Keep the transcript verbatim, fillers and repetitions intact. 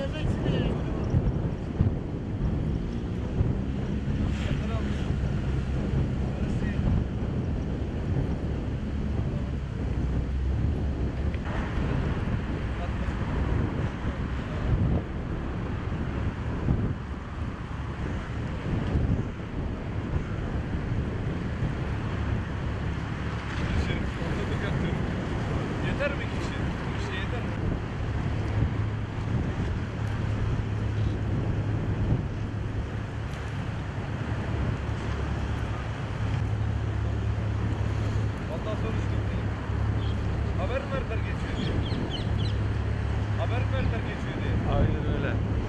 Yeter mi kişi? Bir şey yeter mi? Vallahi soru sıkıntı. Haber mi verdiler geçiyor diye? Haber mi verdiler geçiyor diye? Aynen öyle.